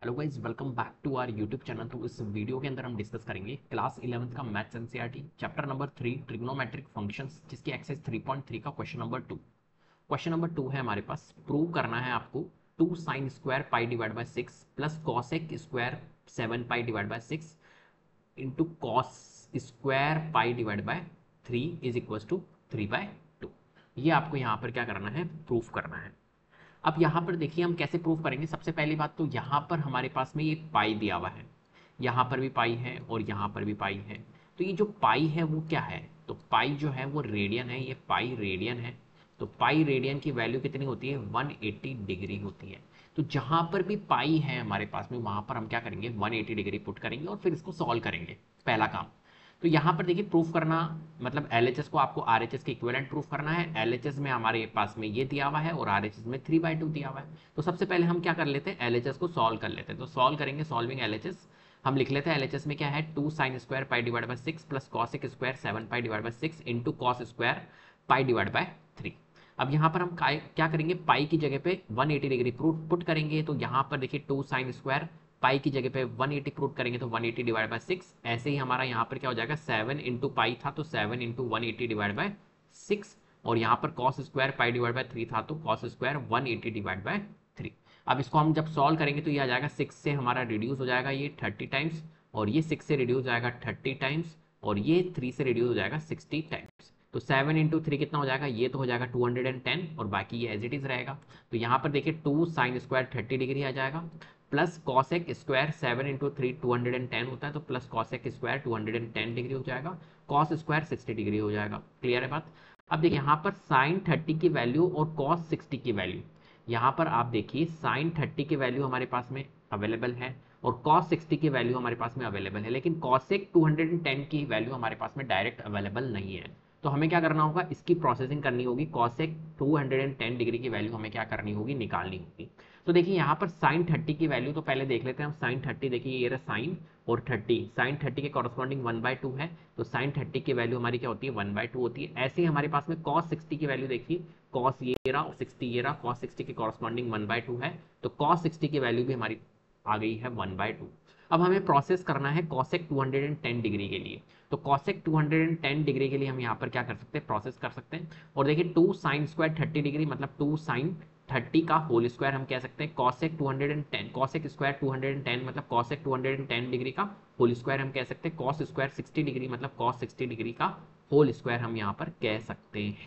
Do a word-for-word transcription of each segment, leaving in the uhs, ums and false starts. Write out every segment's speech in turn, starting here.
Hello guys, welcome back to our YouTube channel. तो इस video के अंदर हम डिस्कस करेंगे क्लास इलेवेंथ का maths NCERT chapter number three trigonometric functions, जिसकी एक्सरसाइज थ्री पॉइंट थ्री का question number two. Question number two है हमारे पास, प्रूव करना है आपको two sine square pi divide by six plus cosec square seven pi divide by six into cos square pi divide by three is equal to three by two. ये आपको यहाँ पर क्या करना है, प्रूफ करना है। अब यहाँ पर देखिए हम कैसे प्रूफ करेंगे। सबसे पहली बात तो यहाँ पर हमारे पास में ये पाई दिया हुआ है, यहाँ पर भी पाई है और यहाँ पर भी पाई है। तो ये जो पाई है वो क्या है, तो पाई जो है वो रेडियन है, ये पाई रेडियन है। तो पाई रेडियन की वैल्यू कितनी होती है, वन एटी डिग्री होती है। तो जहाँ पर भी पाई है हमारे पास में वहाँ पर हम क्या करेंगे, वन एटी डिग्री पुट करेंगे और फिर इसको सॉल्व करेंगे, पहला काम। तो यहाँ पर देखिए प्रूफ करना मतलब एल एच एस को आपको आर एच एस के इक्विवेलेंट प्रूफ करना है। एल एच एस में हमारे पास में ये दिया हुआ है और आर एच एस में थ्री बाई टू दिया हुआ है। तो सबसे पहले हम क्या कर लेते हैं, एल एच एस को सॉल्व कर लेते हैं। तो सॉल्व करेंगे, सॉल्विंग एल एच एस हम लिख लेते हैं। एल एच एस में क्या है, two sine square pi divide by six plus cosec square seven pi divide by six into cos square pi divide by three. अब यहाँ पर हम क्या करेंगे, पाई की जगह पे वन एटी डिग्री पुट करेंगे। तो यहाँ पर देखिए टू साइन स्क्वायर पाई की जगह पे वन एटी पुट करेंगे तो one eighty divide by six. ऐसे ही हमारा यहाँ पर क्या हो जाएगा, सेवन इंटू पाई था तो seven into one eighty divide by six. और यहाँ पर cos square pi divide by three था तो cos square one eighty divide by three. अब इसको हम जब सॉल्व करेंगे तो ये आ जाएगा, सिक्स से हमारा रिड्यूस हो जाएगा ये थर्टी टाइम्स, और ये सिक्स से रिड्यूस हो जाएगा थर्टी टाइम्स, और ये थ्री से रिड्यूस हो जाएगा सिक्सटी टाइम्स। तो सेवन इंटू थ्री कितना हो जाएगा, ये तो हो जाएगा टू हंड्रेड एंड टेन, और बाकी ये एज इट इज रहेगा। तो यहाँ पर देखिए two sine square thirty degree आ जाएगा, plus cosec square seven into three two hundred and ten होता है तो plus cosec square two hundred and ten degree हो जाएगा, कॉस स्क्वायर सिक्सटी डिग्री हो जाएगा। क्लियर है बात। अब देखिए यहाँ पर साइन थर्टी की वैल्यू और कॉस सिक्सटी की वैल्यू, यहाँ पर आप देखिए साइन थर्टी की वैल्यू हमारे पास में अवेलेबल है और कॉस सिक्सटी की वैल्यू हमारे पास में अवेलेबल है, लेकिन cosec two hundred and ten की वैल्यू हमारे पास में डायरेक्ट अवेलेबल नहीं है। तो हमें क्या करना होगा, इसकी प्रोसेसिंग करनी होगी। Cosec two hundred and ten degree की वैल्यू हमें क्या करनी होगी, निकालनी होगी। तो देखिए यहाँ पर साइन थर्टी की वैल्यू तो पहले देख लेते हैं हम। साइन थर्टी देखिए ये रहा साइन और थर्टी, साइन थर्टी के कॉरस्पॉन्डिंग वन बाय टू है, तो साइन थर्टी की वैल्यू हमारी क्या होती है, वन बाय टू होती है। ऐसे ही हमारे पास में कॉस सिक्सटी की वैल्यू देखिए, कॉस ये रहा और सिक्सटी ये रहा, कॉस सिक्सटी के कॉरस्पॉन्डिंग वन बाय टू है, तो कॉस सिक्सटी की वैल्यू भी हमारी आ गई है वन बाय टू। अब हमें प्रोसेस करना है cosec two hundred and ten degree के लिए। तो cosec two hundred and ten degree के लिए हम यहाँ पर क्या कर सकते हैं, प्रोसेस कर सकते हैं। और देखिए two sine square thirty degree मतलब टू साइन थर्टी का होल स्क्वायर हम कह सकते हैं। Cosec two hundred and ten, cosec square two hundred and ten मतलब cosec two hundred and ten degree का होल स्क्वायर हम कह सकते हैं। कॉस स्क्वायर सिक्सटी डिग्री मतलब कॉस सिक्सटी डिग्री का होल स्क्वायर हम यहाँ पर कह सकते हैं।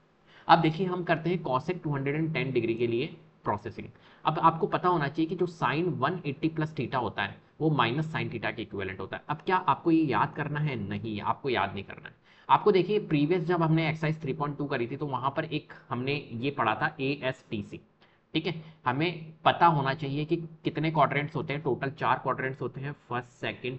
अब देखिए हम करते हैं cosec two hundred and ten degree के लिए प्रोसेसिंग। अब आपको पता होना चाहिए कि जो sine one eighty plus theta होता है वो माइनस साइन थीटा के इक्विवेलेंट होता है। अब क्या आपको ये याद करना है, नहीं आपको याद नहीं करना है। आपको देखिए प्रीवियस जब हमने एक्सरसाइज थ्री पॉइंट टू करी थी तो वहां पर एक हमने ये पढ़ा था ए एस टी सी। ठीक है, हमें पता होना चाहिए कि कितने क्वाड्रेंट्स होते हैं, टोटल चार क्वाड्रेंट्स होते हैं, फर्स्ट सेकंड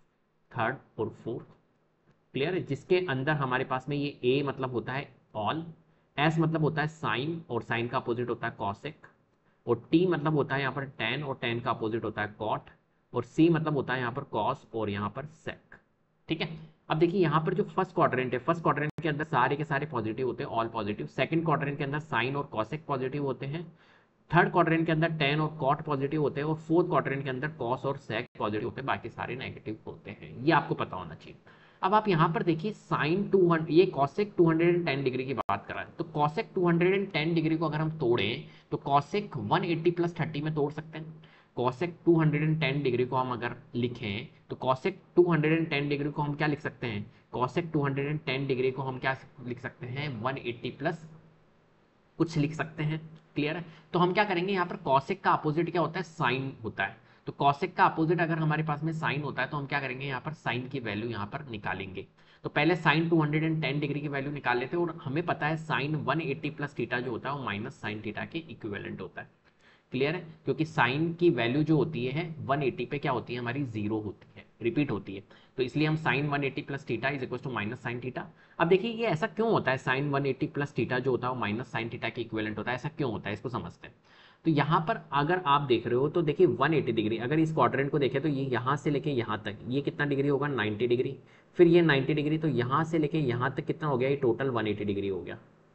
थर्ड और फोर्थ। क्लियर है, जिसके अंदर हमारे पास में ये ए मतलब होता है ऑल, एस मतलब होता है साइन और साइन का अपोजिट होता है कॉसेक, और टी मतलब होता है यहाँ पर टेन और टेन का अपोजिट होता है कॉट, और सी मतलब होता है यहाँ पर कॉस और यहाँ पर सेक। ठीक है, अब देखिए यहाँ पर जो फर्स्ट क्वाड्रेंट है, फर्स्ट क्वाड्रेंट के अंदर सारे के सारे पॉजिटिव होते हैं, ऑल पॉजिटिव। सेकंड क्वाड्रेंट के अंदर साइन और कॉसेक पॉजिटिव होते हैं। थर्ड क्वाड्रेंट के अंदर टेन और कॉट पॉजिटिव होते हैं, और फोर्थ क्वाड्रेंट के अंदर कॉस और सेक पॉजिटिव होते हैं, बाकी सारे नेगेटिव होते हैं। ये आपको पता होना चाहिए। अब आप यहाँ पर देखिए साइन टू हंड्रेड, ये cosec two hundred and ten degree की बात कर रहा है, तो cosec two hundred and ten degree को अगर हम तोड़ें तो cosec one eighty plus thirty में तोड़ सकते हैं। Cosec two hundred and ten degree को हम अगर लिखें तो cosec two hundred and ten degree को हम क्या लिख सकते हैं, cosec two hundred and ten degree को हम क्या लिख सकते हैं, वन एटी प्लस कुछ लिख सकते हैं। क्लियर है, तो हम क्या करेंगे, यहाँ पर कॉसेक का अपोजिट क्या होता है, साइन होता है। तो कॉसेक का अपोजिट अगर हमारे पास में साइन होता है तो हम क्या करेंगे, यहाँ पर साइन की वैल्यू यहाँ पर निकालेंगे। तो पहले sine two hundred and ten degree की वैल्यू निकाल लेते हैं, और हमें पता है sine one eighty plus theta जो होता है वो माइनस साइन थीटा के इक्विवेलेंट होता है। क्लियर है, क्योंकि साइन की वैल्यू जो होती है वन एटी पे क्या होती है, हमारी जीरो होती है, रिपीट होती है। तो इसलिए हम sine one eighty plus theta is equal to minus sine theta. अब देखिए ये ऐसा क्यों होता है, sine one eighty plus theta जो होता है वो माइनस साइन थीटा के इक्विवेलेंट होता है, ऐसा क्यों होता है इसको समझते हैं। तो यहाँ पर अगर आप देख रहे हो तो देखिए वन एटी डिग्री, अगर इस क्वाड्रेंट को देखें तो ये यहाँ से लेके यहाँ तक ये कितना डिग्री होगा, नाइन्टी डिग्री। फिर ये नाइन्टी डिग्री, तो यहाँ से लेके यहाँ तक कितना हो गया, ये टोटल वन एटी डिग्री हो गया।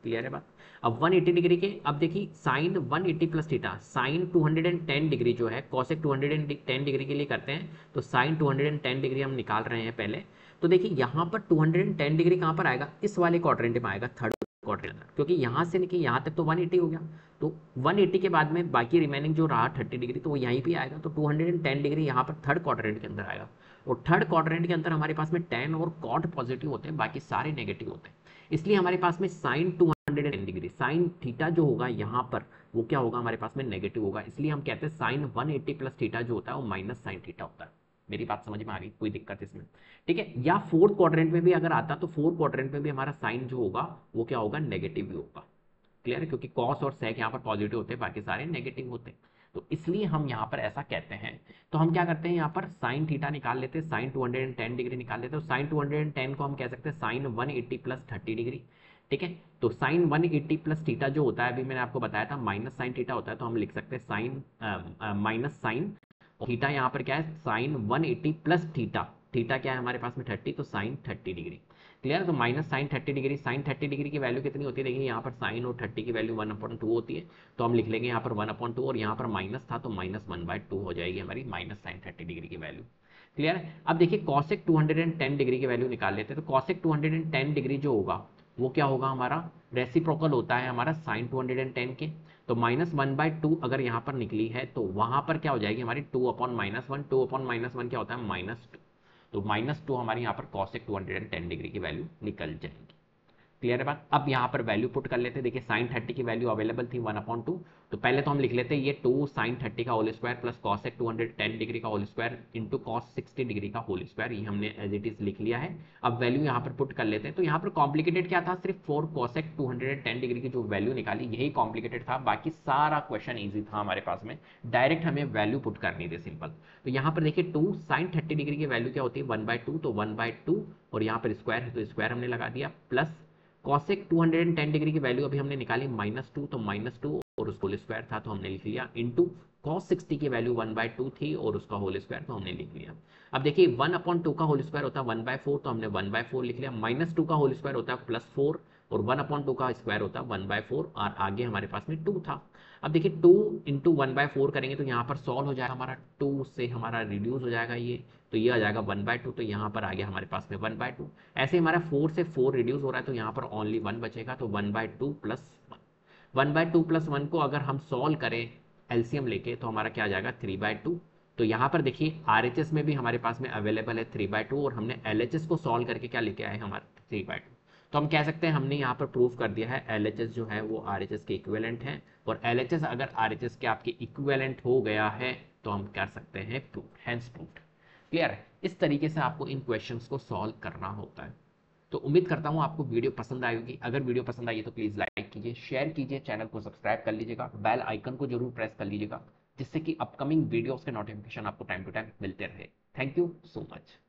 क्लियर है बात। अब वन एटी डिग्री के, अब देखिए sine one eighty plus theta, sine two hundred ten degree जो है cosec two hundred ten degree के लिए करते हैं, तो sine two hundred ten degree हम निकाल रहे हैं पहले। तो देखिए यहाँ पर टू हंड्रेड टेन डिग्री कहाँ पर आएगा, इस वाले क्वाड्रेंट में आएगा, थर्ड क्वाड्रेंट, क्योंकि यहाँ से लेके यहाँ तक तो वन एटी हो गया, तो वन एटी के बाद में बाकी रिमेनिंग जो रहा थर्टी डिग्री तो वो यहीं पे आएगा, तो टू हंड्रेड टेन डिग्री यहाँ पर थर्ड क्वाड्रेंट के अंदर आएगा। और थर्ड क्वाड्रेंट के अंदर हमारे पास में टेन और कॉट पॉजिटिव होते हैं, बाकी सारे नेगेटिव होते हैं, इसलिए हमारे पास में sine two hundred ten degree, sine theta जो होगा यहाँ पर वो क्या होगा हमारे पास में नेगेटिव होगा, इसलिए हम कहते हैं sine one eighty plus theta जो होता है वो माइनस साइन थीटा होता है। मेरी बात समझ में आ गई, कोई दिक्कत इसमें, ठीक है। या फोर्थ क्वाड्रेंट में भी अगर आता तो फोर्थ क्वाड्रेंट में भी हमारा साइन जो होगा वो क्या होगा, नेगेटिव ही होगा, क्लियर है, क्योंकि कॉस और सेक यहाँ पर पॉजिटिव होते हैं, बाकी सारे नेगेटिव होते हैं, तो इसलिए हम यहाँ पर ऐसा कहते हैं। तो हम क्या करते हैं यहाँ पर साइन थीटा निकाल लेते हैं, sine two hundred ten degree निकाल लेते हैं, तो साइन टू हंड्रेड टेन को हम कह सकते हैं sine one eighty plus thirty degree, ठीक है। तो sine one eighty plus theta जो होता है अभी मैंने आपको बताया था माइनस साइन थीटा होता है, तो हम लिख सकते हैं साइन माइनस साइन थीटा, यहाँ पर क्या है sine one eighty plus theta, theta क्या है हमारे पास में थर्टी, तो साइन थर्टी डिग्री, क्लियर। तो minus sine thirty degree, sine thirty degree की वैल्यू कितनी होती है, देखिए यहाँ पर साइन और थर्टी की वैल्यू वन अपॉइंट टू होती है, तो हम लिख लेंगे यहाँ पर वन अपॉइंट टू, और यहाँ पर माइनस था तो माइनस वन बाय टू हो जाएगी हमारी माइनस साइन थर्टी डिग्री की वैल्यू, क्लियर है। अब देखिए cosec two hundred ten degree की वैल्यू निकाल लेते हैं, तो cosec two hundred ten degree जो होगा वो क्या होगा हमारा, रेसिप्रोकल होता है हमारा साइन टू हंड्रेड टेन के, तो माइनस वन बाय टू अगर यहाँ पर निकली है तो वहां पर क्या हो जाएगी हमारी two upon minus one, two upon minus one क्या होता है माइनस टू, तो माइनस टू हमारे यहाँ पर cosec two hundred ten degree की वैल्यू निकल जाएगी, क्लियर है बात। अब यहाँ पर वैल्यू पुट कर लेते हैं, देखिए साइन थर्टी की वैल्यू अवेलेबल थी वन अपॉन टू, तो पहले तो हम लिख लेते हैं ये टू साइन थर्टी का whole square plus cosec two hundred ten degree का whole square into cos sixty degree का होल स्क्वायर, ये हमने एज इट इज लिख लिया है। अब वैल्यू यहाँ पर पुट कर लेते हैं, तो यहाँ पर कॉम्प्लिकेटेड क्या था, सिर्फ four cosec two hundred ten degree की जो वैल्यू निकाली यही कॉम्प्लिकेटेड था, बाकी सारा क्वेश्चन ईजी था हमारे पास में, डायरेक्ट हमें वैल्यू पुट करनी थी सिंपल। तो यहाँ पर देखिए टू साइन थर्टी डिग्री की वैल्यू क्या होती है वन बाय टू, तो वन बाय टू और यहाँ पर स्क्वायर है तो स्क्वायर हमने लगा दिया, plus cosec two hundred ten degree की वैल्यू अभी हमने निकाली माइनस टू, तो माइनस टू और उसका होल स्क्वायर था तो हमने लिख लिया, इंटू कॉस सिक्सटी की वैल्यू वन बाय टू थी और उसका होल स्क्वायर तो हमने लिख लिया। अब देखिए वन अपॉन टू का होल स्क्वायर होता है वन बाय फोर, तो हमने वन बाय फोर लिख लिया, माइनस टू का होल स्क्वायर होता है प्लस फोर और वन अपॉन टू का स्क्वायर होता है वन बाय फोर, और आगे हमारे पास में टू था। अब देखिए two into one by four करेंगे तो यहाँ पर सॉल्व हो जाएगा हमारा, टू से हमारा रिड्यूस हो जाएगा ये, तो ये आ जाएगा वन बाय टू, तो यहाँ पर आ गया हमारे पास में वन बाय टू। ऐसे हमारा फोर से फोर रिड्यूस हो रहा है तो यहाँ पर ओनली वन बचेगा, तो one by two plus one, one by two plus one को अगर हम सॉल्व करें एलसीएम लेके तो हमारा क्या आ जाएगा थ्री बाय टू। तो यहाँ पर देखिए आरएचएस में भी हमारे पास में अवेलेबल है थ्री बाय टू, और हमने एलएचएस को सॉल्व करके क्या लेके आए हमारा थ्री बाय टू, तो हम कह सकते हैं हमने यहाँ पर प्रूव कर दिया है एलएचएस जो है वो आरएचएस के इक्विवेलेंट है, और एलएचएस अगर आरएचएस के आपके इक्विवेलेंट हो गया है तो हम कर सकते हैं प्रूव, हेंस प्रूव्ड, क्लियर है। इस तरीके से आपको इन क्वेश्चंस को सॉल्व करना होता है। तो उम्मीद करता हूँ आपको वीडियो पसंद आएगी, अगर वीडियो पसंद आई तो प्लीज़ लाइक कीजिए, शेयर कीजिए, चैनल को सब्सक्राइब कर लीजिएगा, बेल आइकन को जरूर प्रेस कर लीजिएगा, जिससे कि अपकमिंग वीडियोस के नोटिफिकेशन आपको टाइम टू टाइम मिलते रहे। Thank you so much.